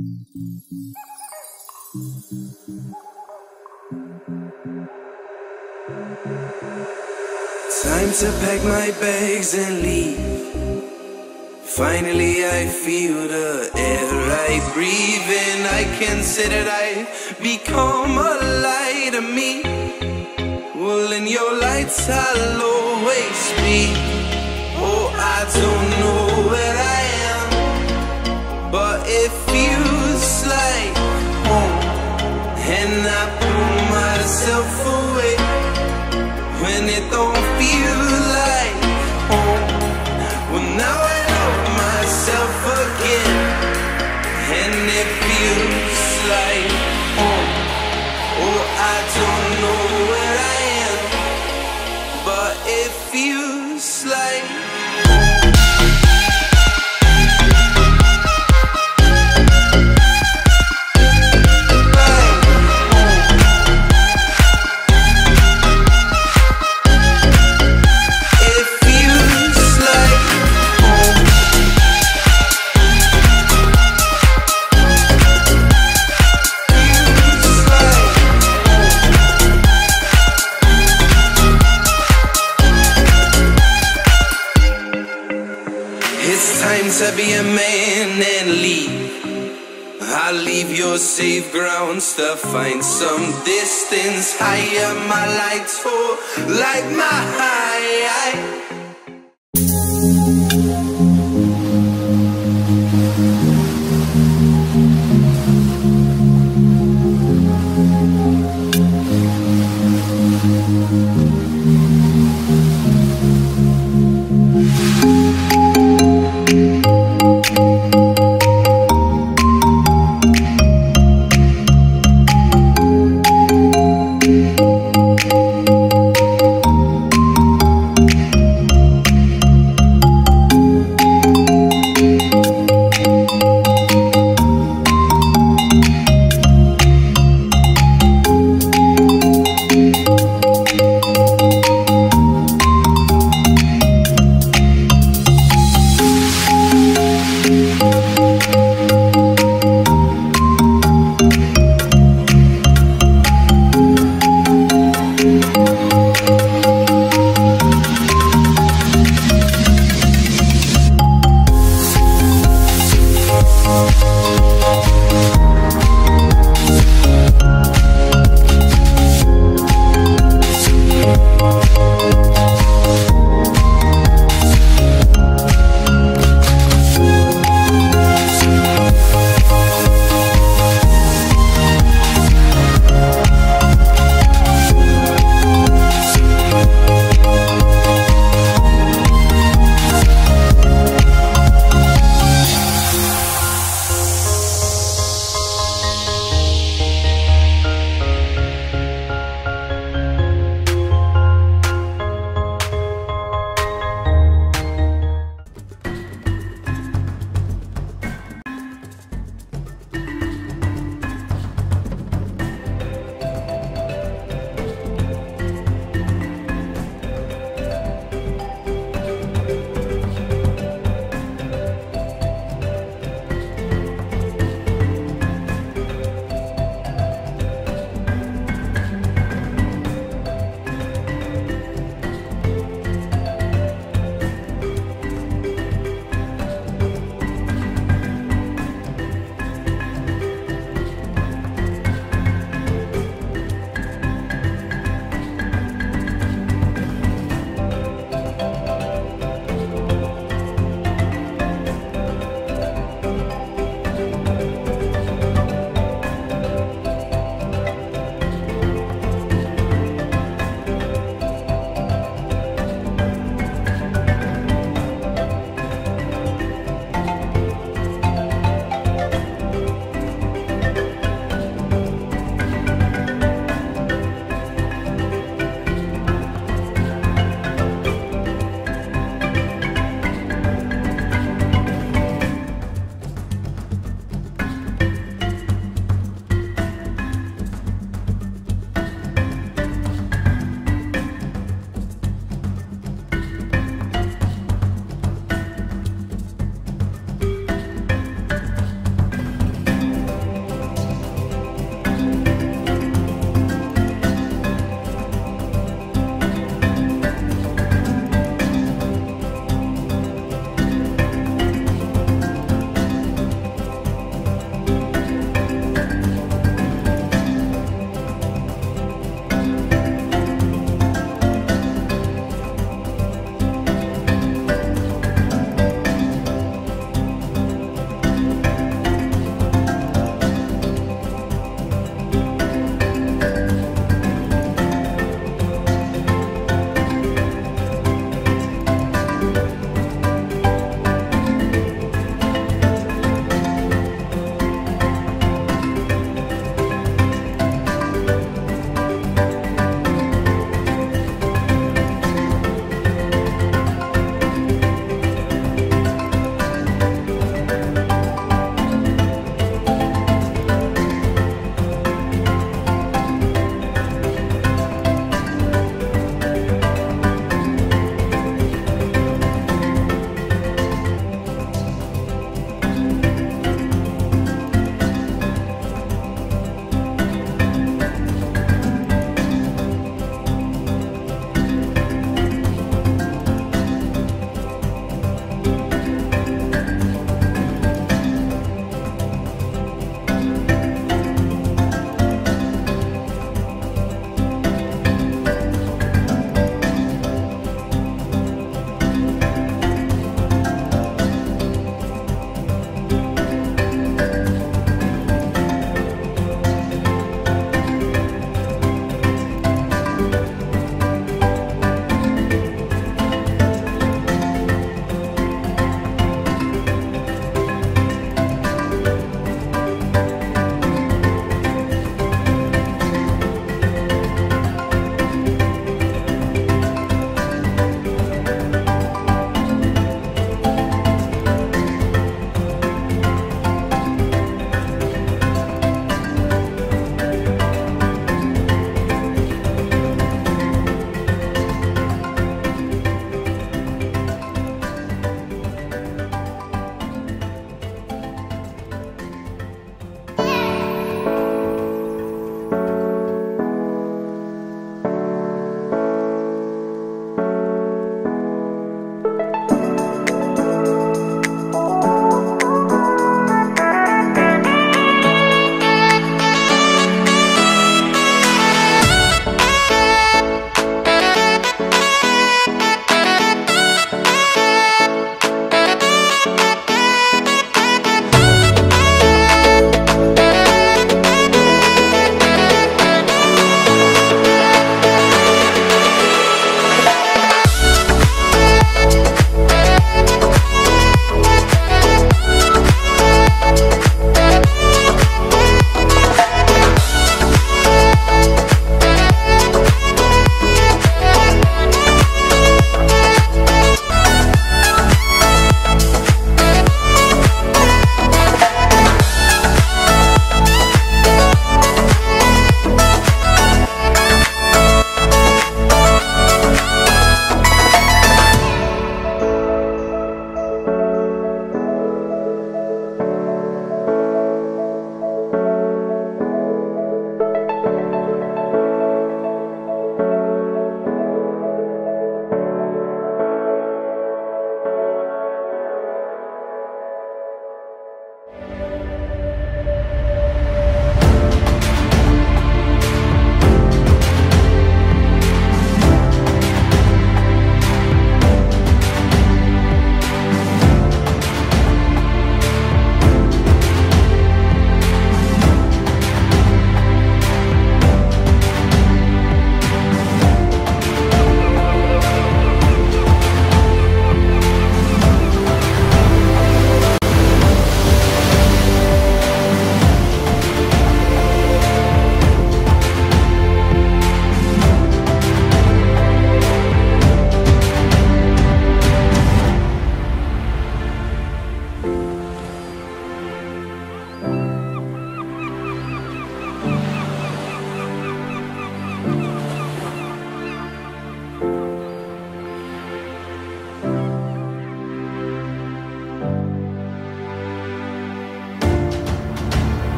Time to pack my bags and leave. Finally I feel the air I breathe in. I can say that I've become a light to me. Well, in your lights I'll always be. Oh, I don't know where I am, but it feels like home. And I pull myself away when it don't feel like home. Well, now I love myself again, and it feels like home. Oh, I don't know where I am, but it feels like to be a man and leave. I'll leave your safe grounds to find some distance higher. My lights fall like my high.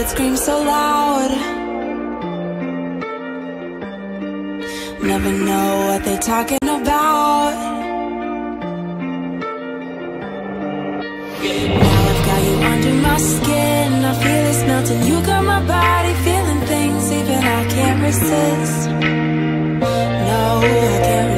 that scream so loud. Never know what they're talking about. Now I've got you under my skin. I feel it's melting. You got my body feeling things even I can't resist. No, I can't